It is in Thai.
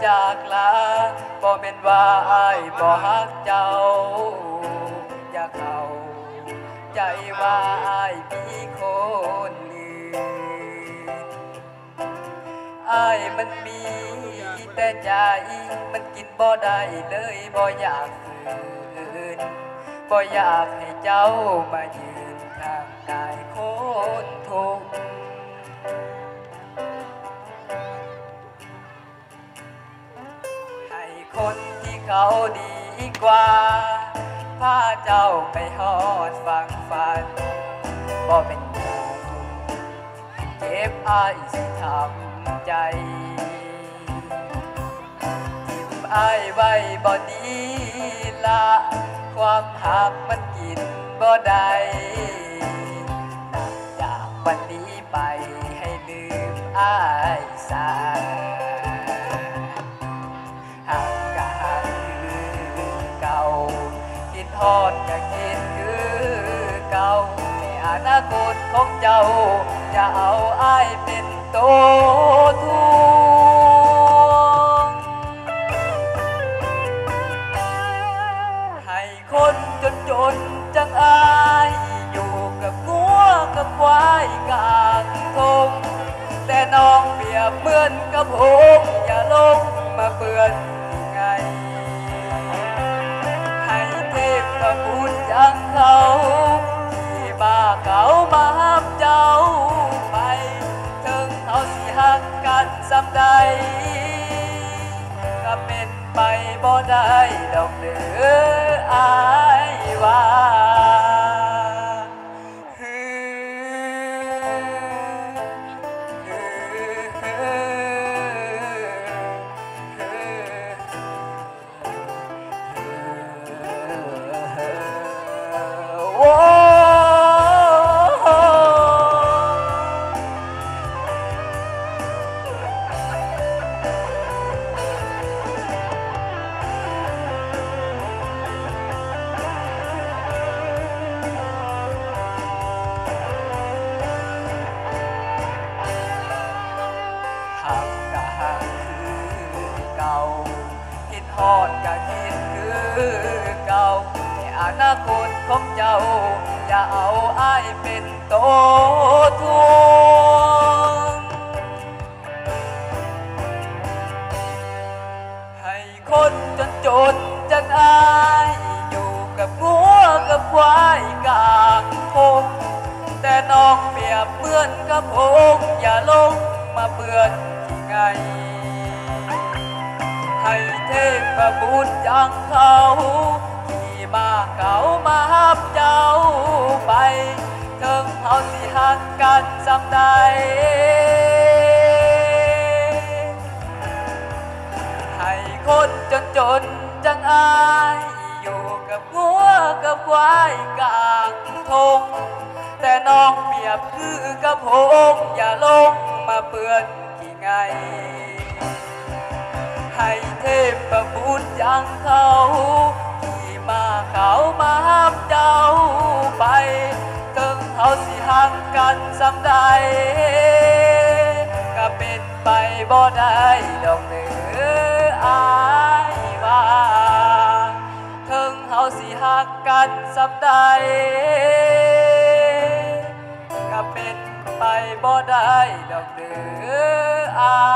จากลาบ่เป็นว่าอ้ายบ่ฮักเจ้าอย่าเข้าใจว่าอ้ายมีคนอื่นอ้ายมันมีแต่ใจมันกินบ่ได้เลยบ่อยากฝืนบ่อยากให้เจ้ามายืนข้างกายคนทุกข์ให้คนที่เขาดีกว่าพาเจ้าไปฮอดฝั่งฝันบ่เป็นหยังเจ็บอ้ายสิทำใจทิ่มอ้ายไว้บ่ดีละความหักมันกินบ่ได้นับจากวันนี้ไปให้ลืมอ้ายซาหักก็หักคือเก่าคิดฮอดก็คิดคือเก่าในอนาคตของเจ้าจะเอาอ้ายเป็นโตทุกข์ให้คนจนจังอายอยู่กับงัวกับควายกลางทงแต่น้องเปรียบเหมือนกับหงส์อย่าลงมาเปื้อนที่ไงให้เทพประคุณจังเขาที่บ้าเขามาห้ามเจ้าไปถึงเขาสิหักกันสำใดก็เป็นไปบ่ได้ดอกเด้ออ้ายว่าหักก็หักคือเก่าคิดฮอดก็คิดคือเก่าในอนาคตของเจ้าอย่าเอาอ้ายเป็นโตทุกข์ให้คนจนจังอายอยู่กับงัวกับควายกลางคงแต่น้องเปรียบเหมือนกับหงส์อย่าลงมาเปื้อนที่ไงให้เทพบุตรอย่างเขาที่มาเขามาห้ามเจ้าไปถึงเขาสิหักกันสำใดให้คนจนจังอายอยู่กับงัวกับควายกลางทงแต่น้องเปรียบคือกับหงส์อย่าลงมาเปื้อนที่ไงให้เทพบุตรอย่างเขาที่มาเขามาห้ามเจ้าไปถึงเขาสิหักกันสำใดก็เป็นไปบ่ได้ดอกเด้ออ้ายว่าถึงเขาสิหักกันสำใดก็เป็นไปบ่ได้ดอกเด้ออ้า